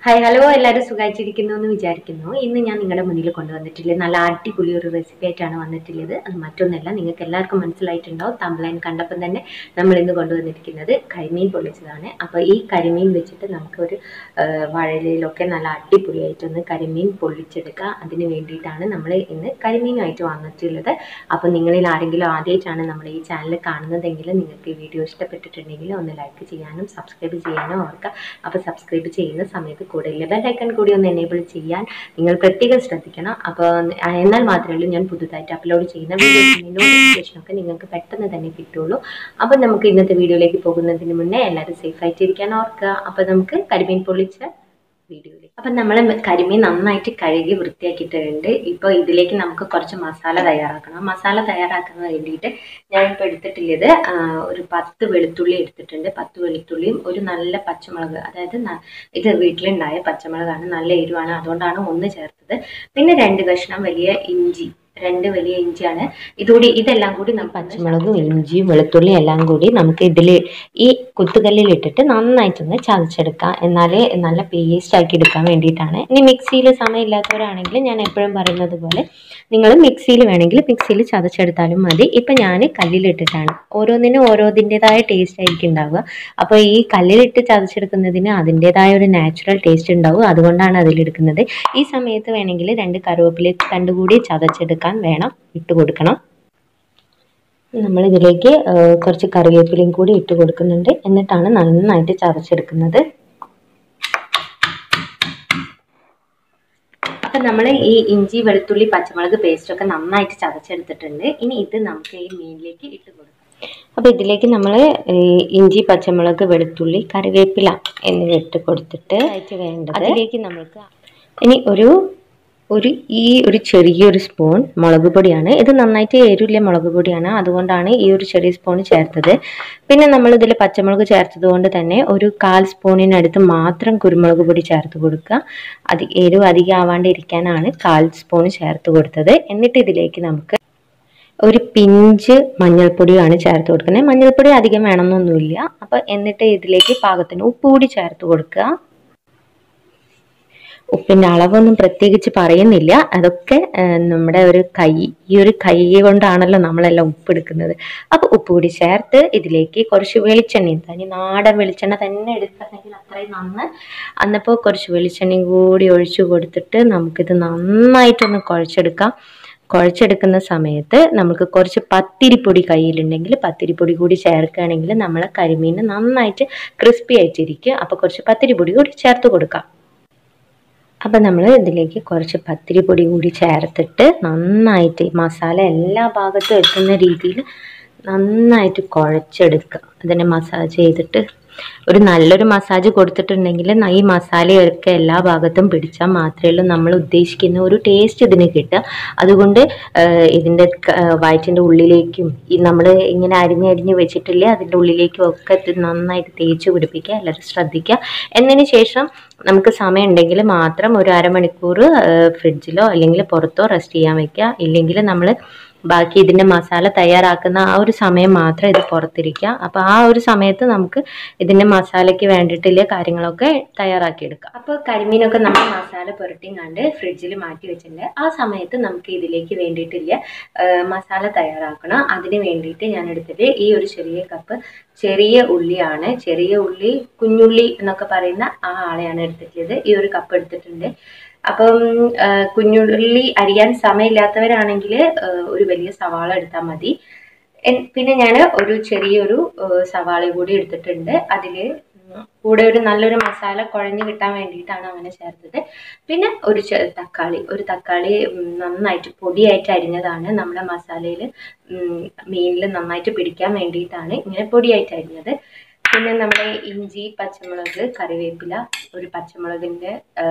Hi hello എല്ലാവരും സുഖമായിട്ടിരിക്കുന്നു എന്ന് വിചാരിക്കുന്നു. ഇന്ന് ഞാൻ നിങ്ങളുടെ മുന്നിൽ കൊണ്ടുവന്നിട്ടുള്ളത് നല്ല അടിപൊളി ഒരു റെസിപ്പി ആയിട്ടാണ് വന്നിട്ടുള്ളത്. അത് മറ്റൊന്നല്ല, നിങ്ങൾക്ക് എല്ലാവർക്കും മനസ്സിലായിട്ടുണ്ടാവും, തംബ്ലൈൻ കണ്ടപ്പം തന്നെ നമ്മൾ ഇന്ന് കൊണ്ടുവന്നിരിക്കുന്നത് കരിമീൻ പൊള്ളിച്ചതാണ്. അപ്പോൾ ഈ കരിമീൻ വെച്ചിട്ട് നമുക്കൊരു വാഴയിലൊക്കെ നല്ല അടിപൊളിയായിട്ടൊന്ന് കരിമീൻ പൊള്ളിച്ചെടുക്കുക. അതിന് വേണ്ടിയിട്ടാണ് നമ്മൾ ഇന്ന് കരിമീനുമായിട്ട് വന്നിട്ടുള്ളത്. അപ്പോൾ നിങ്ങളിൽ ആരെങ്കിലും ആദ്യമായിട്ടാണ് നമ്മുടെ ഈ ചാനൽ കാണുന്നതെങ്കിൽ നിങ്ങൾക്ക് ഈ വീഡിയോ ഇഷ്ടപ്പെട്ടിട്ടുണ്ടെങ്കിൽ ഒന്ന് ലൈക്ക് ചെയ്യാനും സബ്സ്ക്രൈബ് ചെയ്യാനും ഓർക്കുക. അപ്പോൾ സബ്സ്ക്രൈബ് ചെയ്യുന്ന സമയത്ത് കൂടെ ബെൽ ഐക്കൺ കൂടി ഒന്ന് എനേബിൾ ചെയ്യാൻ നിങ്ങൾ പ്രത്യേകം ശ്രദ്ധിക്കണം. അപ്പോൾ എന്നാൽ മാത്രമേ ഞാൻ പുതുതായിട്ട് അപ്ലോഡ് ചെയ്യുന്ന വീഡിയോസിൻ്റെ നോട്ടിഫിക്കേഷനൊക്കെ നിങ്ങൾക്ക് പെട്ടെന്ന് തന്നെ കിട്ടുള്ളൂ. അപ്പോൾ നമുക്ക് ഇന്നത്തെ വീഡിയോയിലേക്ക് പോകുന്നതിന് മുന്നേ എല്ലാവരും സേഫ് ആയിട്ടിരിക്കാൻ ഓർക്കുക. അപ്പോൾ നമുക്ക് കരിമീൻ പൊള്ളിച്ച വീഡിയോയിലേക്ക്. അപ്പം നമ്മൾ കരിമീൻ നന്നായിട്ട് കഴുകി വൃത്തിയാക്കിയിട്ടുണ്ട്. ഇപ്പോൾ ഇതിലേക്ക് നമുക്ക് കുറച്ച് മസാല തയ്യാറാക്കണം. മസാല തയ്യാറാക്കാൻ വേണ്ടിയിട്ട് ഞാനിപ്പോൾ എടുത്തിട്ടുള്ളത് ഒരു 10 വെളുത്തുള്ളി എടുത്തിട്ടുണ്ട്. 10 വെളുത്തുള്ളിയും ഒരു നല്ല പച്ചമുളക്, അതായത് ഇത് വീട്ടിലുണ്ടായ പച്ചമുളകാണ്, നല്ല എരിവാണ്, അതുകൊണ്ടാണ് 1 ചേർത്തത്. പിന്നെ 2 കഷ്ണം വലിയ ഇഞ്ചി, 2 വലിയ ഇഞ്ചിയാണ്. ഇതെല്ലാം കൂടി നമുക്ക് പച്ചമുളകും ഇഞ്ചിയും വെളുത്തുള്ളിയും എല്ലാം കൂടി നമുക്ക് ഇതിൽ ഈ കുത്തുകല്ലിൽ ഇട്ടിട്ട് നന്നായിട്ടൊന്ന് ചതച്ചെടുക്കാം. എന്നാലേ നല്ല പേസ്റ്റ് ആക്കി എടുക്കാൻ വേണ്ടിയിട്ടാണ്. ഇനി മിക്സിയിൽ സമയമില്ലാത്തവരാണെങ്കിൽ ഞാൻ എപ്പോഴും പറയുന്നത് പോലെ നിങ്ങൾ മിക്സിയിൽ വേണമെങ്കിൽ മിക്സിയിൽ ചതച്ചെടുത്താലും മതി. ഇപ്പം ഞാൻ കല്ലിലിട്ടിട്ടാണ്. ഓരോന്നിനും ഓരോതിൻ്റെതായ ടേസ്റ്റ് ആയിരിക്കും ഉണ്ടാവുക. അപ്പോൾ ഈ കല്ലിലിട്ട് ചതച്ചെടുക്കുന്നതിന് അതിൻ്റെതായ ഒരു നാച്ചുറൽ ടേസ്റ്റ് ഉണ്ടാവും, അതുകൊണ്ടാണ് അതിലെടുക്കുന്നത്. ഈ സമയത്ത് വേണമെങ്കിൽ 2 കറിവേപ്പില തണ്ട് കൂടി ചതച്ചെടുക്കാൻ വേണം ഇട്ട് കൊടുക്കണം. നമ്മളിതിലേക്ക് കുറച്ച് കറിവേപ്പിലയും കൂടി ഇട്ട് കൊടുക്കുന്നുണ്ട്. എന്നിട്ടാണ് നന്നായിട്ട് ചതച്ചെടുക്കുന്നത്. അപ്പം നമ്മൾ ഈ ഇഞ്ചി വെളുത്തുള്ളി പച്ചമുളക് പേസ്റ്റൊക്കെ നന്നായിട്ട് ചതച്ചെടുത്തിട്ടുണ്ട്. ഇനി ഇത് നമുക്ക് ഈ മീനിലേക്ക് ഇട്ട് കൊടുക്കാം. അപ്പോൾ ഇതിലേക്ക് നമ്മൾ ഇഞ്ചി പച്ചമുളക് വെളുത്തുള്ളി കറിവേപ്പില എന്നിവ ഇട്ട് കൊടുത്തിട്ട് വേണ്ടത് അതിലേക്ക് നമ്മൾക്ക് ഇനി ഒരു ചെറിയൊരു സ്പൂൺ മുളക് പൊടിയാണ്. ഇത് നന്നായിട്ട് എരിവില്ല മുളക് പൊടിയാണ്, അതുകൊണ്ടാണ് ഈ ഒരു ചെറിയ സ്പൂൺ ചേർത്തത്. പിന്നെ നമ്മൾ ഇതിൽ പച്ചമുളക് ചേർത്തത് കൊണ്ട് തന്നെ ഒരു 1/4 സ്പൂണിനടുത്ത് മാത്രം കുരുമുളക് പൊടി ചേർത്ത് കൊടുക്കുക. എരിവ് അധികം ആവാണ്ടിരിക്കാനാണ് 1/4 സ്പൂൺ ചേർത്ത് കൊടുത്തത്. എന്നിട്ട് ഇതിലേക്ക് നമുക്ക് ഒരു പിഞ്ച് മഞ്ഞൾപ്പൊടിയാണ് ചേർത്ത് കൊടുക്കുന്നത്. മഞ്ഞൾപ്പൊടി അധികം വേണമെന്നൊന്നുമില്ല. അപ്പോൾ എന്നിട്ട് ഇതിലേക്ക് പാകത്തിന് ഉപ്പ് കൂടി ചേർത്ത് കൊടുക്കുക. ഉപ്പിൻ്റെ അളവൊന്നും പ്രത്യേകിച്ച് പറയുന്നില്ല, അതൊക്കെ നമ്മുടെ ഈ ഒരു കൈ കൊണ്ടാണല്ലോ നമ്മളെല്ലാം ഉപ്പ് എടുക്കുന്നത്. അപ്പോൾ ഉപ്പ് കൂടി ചേർത്ത് ഇതിലേക്ക് കുറച്ച് വെളിച്ചെണ്ണയും, തനി നാടൻ വെളിച്ചെണ്ണ തന്നെ എടുക്കണമെങ്കിൽ അത്രയും നന്ന്. അന്നപ്പോൾ കുറച്ച് വെളിച്ചെണ്ണയും കൂടി ഒഴിച്ചു കൊടുത്തിട്ട് നമുക്കിത് നന്നായിട്ടൊന്ന് കുഴച്ചെടുക്കാം. കുഴച്ചെടുക്കുന്ന സമയത്ത് നമുക്ക് കുറച്ച് പത്തിരിപ്പൊടി കയ്യിലുണ്ടെങ്കിൽ പത്തിരിപ്പൊടി കൂടി ചേർക്കുകയാണെങ്കിൽ നമ്മളെ കരിമീൻ നന്നായിട്ട് ക്രിസ്പി ആയിട്ടിരിക്കും. അപ്പോൾ കുറച്ച് പത്തിരിപ്പൊടി കൂടി ചേർത്ത് കൊടുക്കാം. അപ്പം നമ്മൾ ഇതിലേക്ക് കുറച്ച് പത്തിരിപ്പൊടി കൂടി ചേർത്തിട്ട് നന്നായിട്ട് മസാല എല്ലാ ഭാഗത്തും എത്തുന്ന രീതിയിൽ നന്നായിട്ട് കുഴച്ചെടുക്കുക. അതിനെ മസാജ് ചെയ്തിട്ട് നല്ലൊരു മസാജ് കൊടുത്തിട്ടുണ്ടെങ്കിൽ ഈ മസാലയൊക്കെ എല്ലാ ഭാഗത്തും പിടിച്ചാൽ മാത്രമേ ഉള്ളൂ നമ്മൾ ഉദ്ദേശിക്കുന്ന ഒരു ടേസ്റ്റ് ഇതിന് കിട്ടുക. അതുകൊണ്ട് ഇതിൻ്റെ വയറ്റിൻ്റെ ഉള്ളിലേക്കും നമ്മൾ ഇങ്ങനെ അരിഞ്ഞ് വെച്ചിട്ടില്ലേ അതിൻ്റെ ഉള്ളിലേക്കും ഒക്കെ ഇത് നന്നായിട്ട് തേച്ച് പിടിപ്പിക്കുക. എല്ലാവരും ശ്രദ്ധിക്കുക. എന്നതിന് ശേഷം നമുക്ക് സമയം ഉണ്ടെങ്കിൽ മാത്രം ഒരു അരമണിക്കൂർ ഫ്രിഡ്ജിലോ അല്ലെങ്കിൽ പുറത്തോ റെസ്റ്റ് ചെയ്യാൻ വയ്ക്കുക. ഇല്ലെങ്കിൽ നമ്മൾ ബാക്കി ഇതിൻ്റെ മസാല തയ്യാറാക്കുന്ന ആ ഒരു സമയം മാത്രം ഇത് പുറത്തിരിക്കുക. അപ്പോൾ ആ ഒരു സമയത്ത് നമുക്ക് ഇതിൻ്റെ മസാലയ്ക്ക് വേണ്ടിയിട്ടുള്ള കാര്യങ്ങളൊക്കെ തയ്യാറാക്കിയെടുക്കാം. അപ്പോൾ കരിമീനൊക്കെ നമ്മൾ മസാല പുരട്ടിങ്ങാണ്ട് ഫ്രിഡ്ജിൽ മാറ്റി വെച്ചിട്ടുണ്ട്. ആ സമയത്ത് നമുക്ക് ഇതിലേക്ക് വേണ്ടിയിട്ടില്ല മസാല തയ്യാറാക്കണം. അതിന് വേണ്ടിയിട്ട് ഞാൻ എടുത്തിട്ട് ഈ ഒരു ചെറിയ കപ്പ് ചെറിയ ഉള്ളിയാണ്. ചെറിയ ഉള്ളി, കുഞ്ഞുള്ളി എന്നൊക്കെ പറയുന്ന ആ ആളെയാണ് എടുത്തിട്ടുള്ളത്. ഈ ഒരു കപ്പ് എടുത്തിട്ടുണ്ട്. അപ്പം കുഞ്ഞുള്ളി അരിയാൻ സമയമില്ലാത്തവരാണെങ്കിൽ ഒരു വലിയ സവാള എടുത്താൽ മതി. പിന്നെ ഞാൻ ചെറിയൊരു സവാള കൂടി എടുത്തിട്ടുണ്ട്. അതിൽ കൂടെ നല്ലൊരു മസാല കുഴഞ്ഞ് കിട്ടാൻ വേണ്ടിയിട്ടാണ് അങ്ങനെ ചേർത്തത്. പിന്നെ ഒരു തക്കാളി നന്നായിട്ട് പൊടിയായിട്ട് അരിഞ്ഞതാണ്. നമ്മുടെ മസാലയിൽ മീനിൽ നന്നായിട്ട് പിടിക്കാൻ വേണ്ടിയിട്ടാണ് ഇങ്ങനെ പൊടിയായിട്ട് അരിഞ്ഞത്. പിന്നെ നമ്മുടെ ഇഞ്ചി പച്ചമുളക് കറിവേപ്പില, ഒരു പച്ചമുളകിൻ്റെ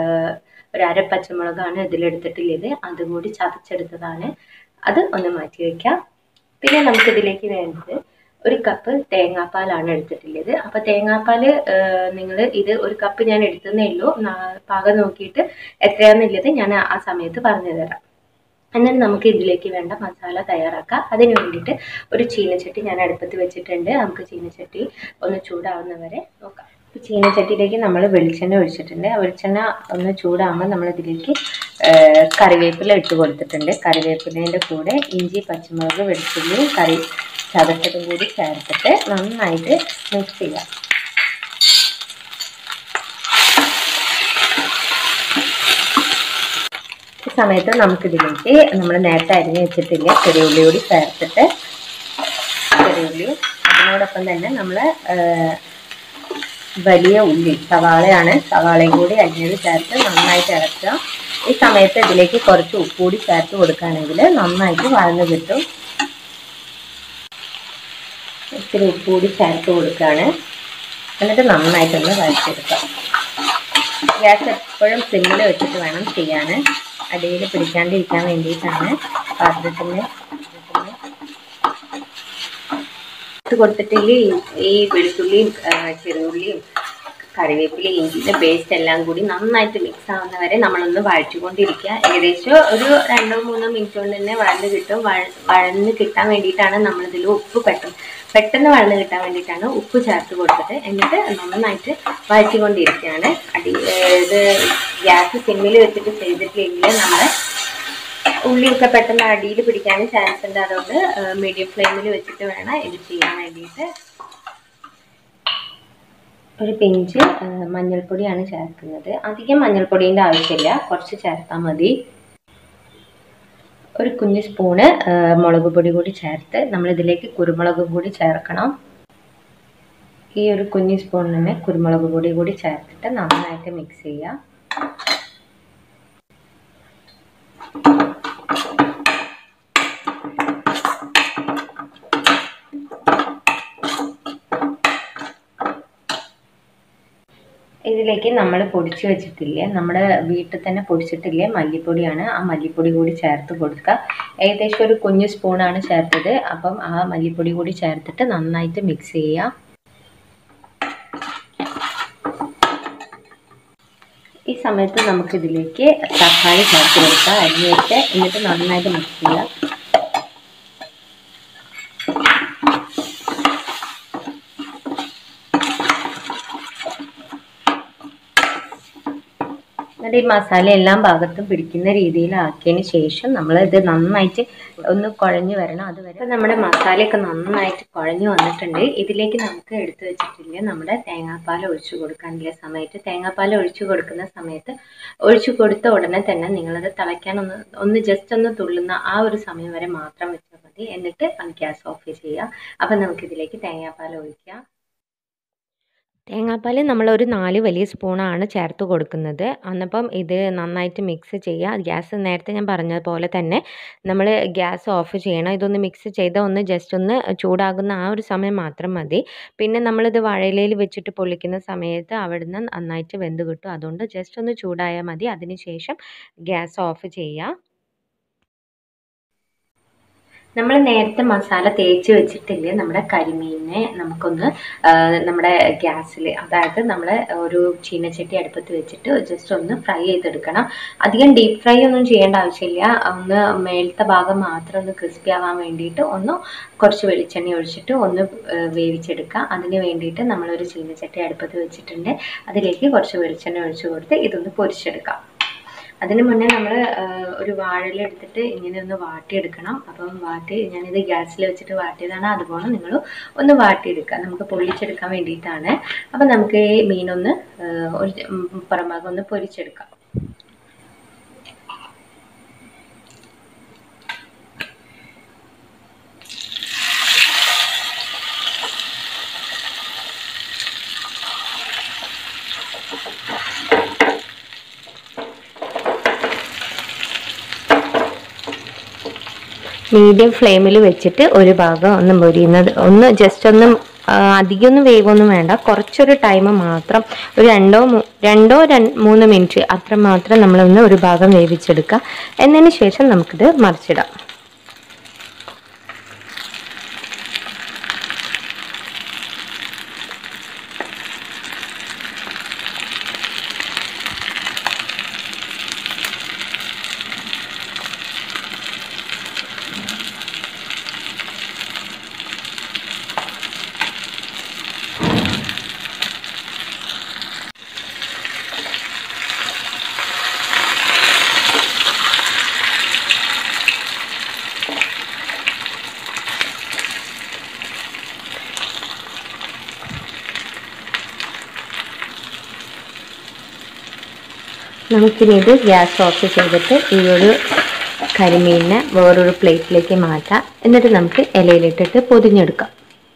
ഒരു അര പച്ചമുളകാണ് ഇതിലെടുത്തിട്ടുള്ളത്. അതുകൂടി ചതച്ചെടുത്തതാണ്. അത് ഒന്ന് മാറ്റി വയ്ക്കാം. പിന്നെ നമുക്കിതിലേക്ക് വേണ്ടത് 1 കപ്പ് തേങ്ങാപ്പാലാണ് എടുത്തിട്ടുള്ളത്. അപ്പോൾ തേങ്ങാപ്പാൽ നിങ്ങൾ ഒരു കപ്പ് ഞാൻ എടുത്തതേ ഉള്ളൂ. പാകം നോക്കിയിട്ട് എത്രയാണെന്നുള്ളത് ഞാൻ ആ സമയത്ത് പറഞ്ഞു തരാം. എന്നാൽ നമുക്ക് ഇതിലേക്ക് വേണ്ട മസാല തയ്യാറാക്കാം. അതിന് വേണ്ടിയിട്ട് ഒരു ചീനച്ചട്ടി ഞാൻ അടുപ്പത്ത് വെച്ചിട്ടുണ്ട്. നമുക്ക് ചീനച്ചട്ടി ഒന്ന് ചൂടാവുന്നവരെ നോക്കാം. ചീനച്ചട്ടിയിലേക്ക് നമ്മൾ വെളിച്ചെണ്ണ ഒഴിച്ചിട്ടുണ്ട്. ആ വെളിച്ചെണ്ണ ഒന്ന് ചൂടാകുമ്പോൾ നമ്മളിതിലേക്ക് കറിവേപ്പില ഇട്ട് കൊടുത്തിട്ടുണ്ട്. കറിവേപ്പിലേൻ്റെ കൂടെ ഇഞ്ചി, പച്ചമുളക്, വെളുത്തുള്ളി, കറി ചതച്ചതും കൂടി ചേർത്തിട്ട് നന്നായിട്ട് മിക്സ് ചെയ്യാം. ഈ സമയത്ത് നമുക്കിതിലേക്ക് നമ്മൾ നേരത്തെ അരിഞ്ഞ് വെച്ചിട്ടില്ല ചെറിയ ഉള്ളി കൂടി ചേർത്തിട്ട്, ചെറിയ ഉള്ളിയും അതിനോടൊപ്പം തന്നെ നമ്മൾ വലിയ ഉള്ളി സവാളയാണ്, സവാളയും കൂടി അരിഞ്ഞത് ചേർത്ത് നന്നായിട്ട് ഇളക്കുക. ഈ സമയത്ത് ഇതിലേക്ക് കുറച്ച് ഉപ്പ് കൂടി ചേർത്ത് കൊടുക്കുകയാണെങ്കിൽ നന്നായിട്ട് വഴന്ന് കിട്ടും. ഇത്തിരി ഉപ്പ് കൂടി ചേർത്ത് കൊടുക്കുകയാണ്. എന്നിട്ട് നന്നായിട്ടൊന്ന് വഴച്ചെടുക്കാം. ഗ്യാസ് എപ്പോഴും സിമ്മിൽ വെച്ചിട്ട് വേണം ചെയ്യാൻ. അടിയിൽ പിടിക്കാണ്ടിരിക്കാൻ വേണ്ടിയിട്ടാണ് പാത്രത്തിന് ഇട്ട് കൊടുത്തിട്ടില്ലേ ഈ വെളുത്തുള്ളിയും ചെറുള്ളിയും കറിവേപ്പിലയും ഇഞ്ചിയുടെ പേസ്റ്റ് എല്ലാം കൂടി നന്നായിട്ട് മിക്സ് ആവുന്ന വരെ നമ്മളൊന്ന് വഴച്ചുകൊണ്ടിരിക്കുക. ഏകദേശം ഒരു 2-3 മിനിറ്റ് കൊണ്ട് തന്നെ വഴന്ന് കിട്ടും. വഴന്ന് കിട്ടാൻ വേണ്ടിയിട്ടാണ് നമ്മളിതിൽ ഉപ്പ് പെട്ടെന്ന് വഴന്ന് കിട്ടാൻ വേണ്ടിയിട്ടാണ് ഉപ്പ് ചേർത്ത് കൊടുത്തിട്ട് എന്നിട്ട് നന്നായിട്ട് വഴറ്റിക്കൊണ്ടിരിക്കുകയാണ്. ഇത് ഗ്യാസ് സിമ്മിൽ വെച്ചിട്ട് ചെയ്തിട്ടില്ലെങ്കിൽ നമ്മുടെ ഉള്ളിയൊക്കെ പെട്ടെന്ന് അടിയിൽ പിടിക്കാൻ ചാൻസ് ഉണ്ട്. അതുകൊണ്ട് മീഡിയം ഫ്ലെയിമിൽ വെച്ചിട്ട് വേണം ഇത് ചെയ്യാൻ വേണ്ടിയിട്ട്. ഒരു പിഞ്ച് മഞ്ഞൾപ്പൊടിയാണ് ചേർക്കുന്നത്. അധികം മഞ്ഞൾപ്പൊടീൻ്റെ ആവശ്യമില്ല, കുറച്ച് ചേർത്താൽ മതി. ഒരു കുഞ്ഞ് സ്പൂണ് മുളക് പൊടി കൂടി ചേർത്ത് നമ്മളിതിലേക്ക് കുരുമുളക് കൂടി ചേർക്കണം. ഈ ഒരു കുഞ്ഞ് സ്പൂണിന് തന്നെ കുരുമുളക് പൊടി കൂടി ചേർത്തിട്ട് നന്നായിട്ട് മിക്സ് ചെയ്യുക. ഇതിലേക്ക് നമ്മൾ പൊടിച്ച് വെച്ചിട്ടില്ലേ, നമ്മുടെ വീട്ടിൽ തന്നെ പൊടിച്ചിട്ടില്ലേ മല്ലിപ്പൊടിയാണ്, ആ മല്ലിപ്പൊടി കൂടി ചേർത്ത് കൊടുക്കുക. ഏകദേശം ഒരു കുഞ്ഞു സ്പൂണാണ് ചേർത്തത്. അപ്പം ആ മല്ലിപ്പൊടി കൂടി ചേർത്തിട്ട് നന്നായിട്ട് മിക്സ് ചെയ്യുക. ഈ സമയത്ത് നമുക്കിതിലേക്ക് തക്കാളി ചേർത്ത് കൊടുക്കുക, അരിഞ്ഞിട്ട്. എന്നിട്ട് നന്നായിട്ട് മിക്സ് ചെയ്യുക. എന്നിട്ട് ഈ മസാല എല്ലാം ഭാഗത്തും പിടിക്കുന്ന രീതിയിലാക്കിയതിന് ശേഷം നമ്മൾ ഇത് നന്നായിട്ട് ഒന്ന് കുഴഞ്ഞു വരണം. അതുവരെ നമ്മുടെ മസാലയൊക്കെ നന്നായിട്ട് കുഴഞ്ഞു വന്നിട്ടുണ്ട്. ഇതിലേക്ക് നമുക്ക് എടുത്തു വെച്ചിട്ടില്ല നമ്മുടെ തേങ്ങാപ്പാൽ ഒഴിച്ചു കൊടുക്കാനുള്ള സമയത്ത്, തേങ്ങാപ്പാൽ ഒഴിച്ചു കൊടുക്കുന്ന സമയത്ത് ഒഴിച്ചു കൊടുത്ത ഉടനെ തന്നെ നിങ്ങളത് തിളയ്ക്കാൻ ഒന്ന് ജസ്റ്റ് ഒന്ന് തുള്ളുന്ന ആ ഒരു സമയം വരെ മാത്രം വെച്ചാൽ മതി. എന്നിട്ട് ഗ്യാസ് ഓഫ് ചെയ്യുക. അപ്പം നമുക്കിതിലേക്ക് തേങ്ങാപ്പാൽ ഒഴിക്കാം. തേങ്ങാപ്പാൽ നമ്മളൊരു 4 വലിയ സ്പൂണാണ് ചേർത്ത് കൊടുക്കുന്നത്. അന്നപ്പം ഇത് നന്നായിട്ട് മിക്സ് ചെയ്യുക. ഗ്യാസ് നേരത്തെ ഞാൻ പറഞ്ഞതുപോലെ തന്നെ നമ്മൾ ഗ്യാസ് ഓഫ് ചെയ്യണം. ഇതൊന്ന് മിക്സ് ചെയ്ത് ഒന്ന് ജസ്റ്റ് ഒന്ന് ചൂടാകുന്ന ആ ഒരു സമയം മാത്രം മതി. പിന്നെ നമ്മളിത് വാഴയിലയിൽ വെച്ചിട്ട് പൊള്ളിക്കുന്ന സമയത്ത് അവിടുന്ന് നന്നായിട്ട് വെന്ത് കിട്ടും. അതുകൊണ്ട് ജസ്റ്റ് ഒന്ന് ചൂടായാൽ മതി. അതിന് ശേഷം ഗ്യാസ് ഓഫ് ചെയ്യുക. നമ്മൾ നേരത്തെ മസാല തേച്ച് വെച്ചിട്ടില്ലേ നമ്മുടെ കരിമീനിനെ നമുക്കൊന്ന് നമ്മുടെ ഗ്യാസിൽ, അതായത് നമ്മൾ ഒരു ചീനച്ചട്ടി അടുപ്പത്ത് വെച്ചിട്ട് ജസ്റ്റ് ഒന്ന് ഫ്രൈ ചെയ്തെടുക്കണം. അധികം ഡീപ്പ് ഫ്രൈ ഒന്നും ചെയ്യേണ്ട ആവശ്യമില്ല. ഒന്ന് മേലത്തെ ഭാഗം മാത്രം ഒന്ന് ക്രിസ്പി ആവാൻ വേണ്ടിയിട്ട് കുറച്ച് വെളിച്ചെണ്ണ ഒഴിച്ചിട്ട് ഒന്ന് വേവിച്ചെടുക്കുക. അതിന് വേണ്ടിയിട്ട് നമ്മളൊരു ചീനച്ചട്ടി അടുപ്പത്ത് വെച്ചിട്ടുണ്ട്. അതിലേക്ക് കുറച്ച് വെളിച്ചെണ്ണ ഒഴിച്ച് കൊടുത്ത് ഇതൊന്ന് പൊരിച്ചെടുക്കാം. അതിന് മുന്നേ നമ്മൾ ഒരു വാഴയില എടുത്തിട്ട് ഇങ്ങനെ ഒന്ന് വാട്ടിയെടുക്കണം. അപ്പം ഞാനിത് ഗ്യാസിൽ വെച്ചിട്ട് വാട്ടിയതാണ്. അതുപോലെ നിങ്ങൾ ഒന്ന് വാട്ടിയെടുക്കുക. നമുക്ക് പൊള്ളിച്ചെടുക്കാൻ വേണ്ടിയിട്ടാണ്. അപ്പം നമുക്ക് ഈ മീനൊന്ന് ഒരു പുറം ഭാഗം ഒന്ന് പൊരിച്ചെടുക്കാം. മീഡിയം ഫ്ലെയിമിൽ വെച്ചിട്ട് ഒരു ഭാഗം ഒന്ന് മൊരിയുന്നത്, ഒന്ന് ജസ്റ്റ് ഒന്ന് അധികമൊന്നും വേവൊന്നും വേണ്ട, കുറച്ചൊരു ടൈം മാത്രം, ഒരു 2-3 മിനിറ്റ് അത്ര മാത്രം നമ്മളൊന്ന് ഒരു ഭാഗം വേവിച്ചെടുക്കുക. എന്നതിന് ശേഷം നമുക്കിത് മറിച്ചിടാം. നമുക്കിനി ഇത് ഗ്യാസ് ഓഫ് ചെയ്തിട്ട് ഈ ഒരു കരിമീനിനെ വേറൊരു പ്ലേറ്റിലേക്ക് മാറ്റാം. എന്നിട്ട് നമുക്ക് ഇലയിലിട്ടിട്ട് പൊതിഞ്ഞെടുക്കാം.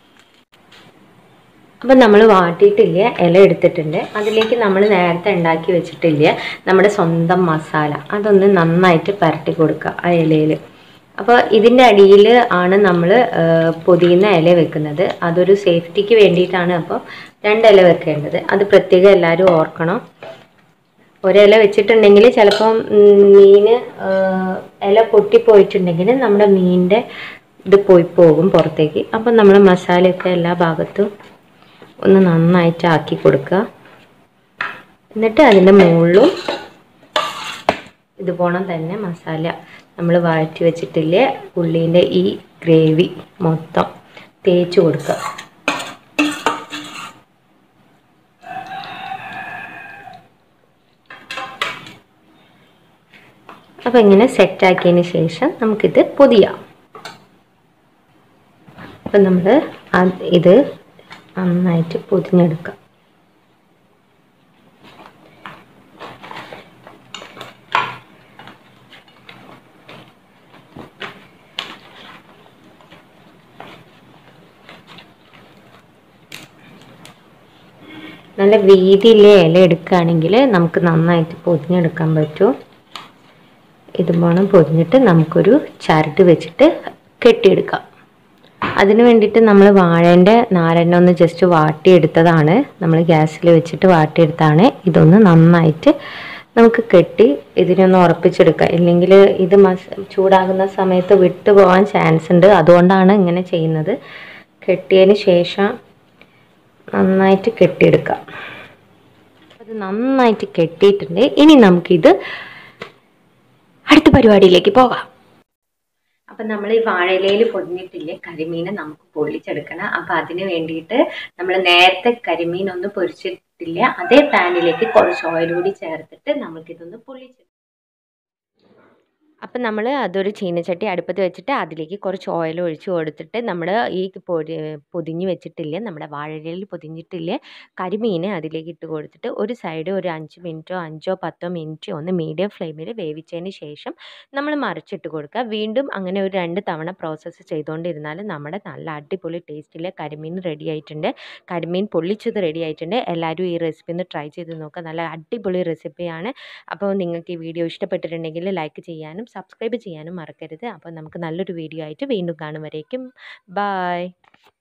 അപ്പം നമ്മൾ വാട്ടിയിട്ടില്ല, ഇല എടുത്തിട്ടുണ്ട്. അതിലേക്ക് നമ്മൾ നേരത്തെ ഉണ്ടാക്കി വെച്ചിട്ടില്ല നമ്മുടെ സ്വന്തം മസാല, അതൊന്ന് നന്നായിട്ട് പരട്ടി കൊടുക്കുക ആ ഇലയിൽ. അപ്പോൾ ഇതിൻ്റെ അടിയിൽ ആണ് നമ്മൾ പൊതിയുന്ന ഇല വെക്കുന്നത്. അതൊരു സേഫ്റ്റിക്ക് വേണ്ടിയിട്ടാണ്. അപ്പോൾ 2 ഇല വെക്കേണ്ടത്, അത് പ്രത്യേകം എല്ലാവരും ഓർക്കണം. ഒരില വെച്ചിട്ടുണ്ടെങ്കിൽ ചിലപ്പം മീൻ ഇല പൊട്ടിപ്പോയിട്ടുണ്ടെങ്കിൽ നമ്മുടെ മീനിൻ്റെ ഇത് പോകും പുറത്തേക്ക്. അപ്പം നമ്മൾ മസാലയൊക്കെ എല്ലാ ഭാഗത്തും ഒന്ന് നന്നായിട്ട് ആക്കി കൊടുക്കുക. എന്നിട്ട് അതിൻ്റെ മുകളിലും ഇതുപോലെ തന്നെ മസാല നമ്മൾ വഴറ്റി വെച്ചിട്ടില്ലേ ഉള്ളീൻ്റെ ഈ ഗ്രേവി മൊത്തം തേച്ച് കൊടുക്കുക. അപ്പോൾ ഇങ്ങനെ സെറ്റാക്കിയതിന് ശേഷം നമുക്കിത് പൊതിയാം. അപ്പം നമ്മൾ ഇത് നന്നായിട്ട് പൊതിഞ്ഞെടുക്കാം. നല്ല വീതിയിലെ ഇല എടുക്കുകയാണെങ്കിൽ നമുക്ക് നന്നായിട്ട് പൊതിഞ്ഞെടുക്കാൻ പറ്റും. ഇതുപോലെ പൊതിഞ്ഞിട്ട് നമുക്കൊരു ചരട് വെച്ചിട്ട് കെട്ടിയെടുക്കാം. അതിന് വേണ്ടിയിട്ട് നമ്മൾ വാഴേൻ്റെ നാരെണ്ണ ഒന്ന് ജസ്റ്റ് വാട്ടിയെടുത്തതാണ്, നമ്മൾ ഗ്യാസിൽ വെച്ചിട്ട് വാട്ടിയെടുത്താണ്. ഇതൊന്ന് നന്നായിട്ട് നമുക്ക് കെട്ടി ഇതിനൊന്ന് ഉറപ്പിച്ചെടുക്കാം. ഇല്ലെങ്കിൽ ഇത് ചൂടാകുന്ന സമയത്ത് വിട്ടു പോകാൻ ചാൻസ് ഉണ്ട്. അതുകൊണ്ടാണ് ഇങ്ങനെ ചെയ്യുന്നത്. കെട്ടിയതിന് ശേഷം നന്നായിട്ട് കെട്ടിയെടുക്കാം. അത് നന്നായിട്ട് കെട്ടിയിട്ടുണ്ട്. ഇനി നമുക്കിത് അടുത്ത പരിപാടിയിലേക്ക് പോകാം. അപ്പം നമ്മൾ ഈ വാഴയിലയിൽ പൊതിഞ്ഞിട്ടില്ലേ കരിമീനെ നമുക്ക് പൊള്ളിച്ചെടുക്കണം. അപ്പം അതിന് വേണ്ടിയിട്ട് നമ്മൾ നേരത്തെ കരിമീൻ ഒന്ന് പൊരിച്ചിട്ടില്ല അതേ പാനിലേക്ക് കുറച്ച് ഓയിൽ കൂടി ചേർത്തിട്ട് നമുക്കിതൊന്ന് പൊള്ളിച്ചെടുക്കാം. അപ്പം നമ്മൾ അതൊരു ചീനച്ചട്ടി അടുപ്പത്ത് വെച്ചിട്ട് അതിലേക്ക് കുറച്ച് ഓയിൽ ഒഴിച്ച് കൊടുത്തിട്ട് നമ്മൾ ഈ പൊതിഞ്ഞ് വെച്ചിട്ടില്ലേ നമ്മുടെ വാഴയിലയിൽ പൊതിഞ്ഞിട്ടില്ലേ കരിമീനെ അതിലേക്ക് ഇട്ട് കൊടുത്തിട്ട് ഒരു സൈഡ് ഒരു 5 മിനിറ്റോ 5-10 മിനിറ്റോ ഒന്ന് മീഡിയം ഫ്ലെയിമിൽ വേവിച്ചതിന് ശേഷം നമ്മൾ മറിച്ചിട്ട് കൊടുക്കുക. വീണ്ടും അങ്ങനെ ഒരു 2 തവണ പ്രോസസ്സ് ചെയ്തുകൊണ്ടിരുന്നാൽ നമ്മുടെ നല്ല അടിപൊളി ടേസ്റ്റിലെ കരിമീൻ റെഡി ആയിട്ടുണ്ട്. കരിമീൻ പൊള്ളിച്ചത് റെഡി ആയിട്ടുണ്ട്. എല്ലാവരും ഈ റെസിപ്പി ഒന്ന് ട്രൈ ചെയ്ത് നോക്കുക. നല്ല അടിപൊളി റെസിപ്പിയാണ്. അപ്പോൾ നിങ്ങൾക്ക് ഈ വീഡിയോ ഇഷ്ടപ്പെട്ടിട്ടുണ്ടെങ്കിൽ ലൈക്ക് ചെയ്യാനും സബ്സ്ക്രൈബ് ചെയ്യാനും മറക്കരുത്. അപ്പോൾ നമുക്ക് നല്ലൊരു വീഡിയോ ആയിട്ട് വീണ്ടും കാണും വരേക്കും. ബൈ.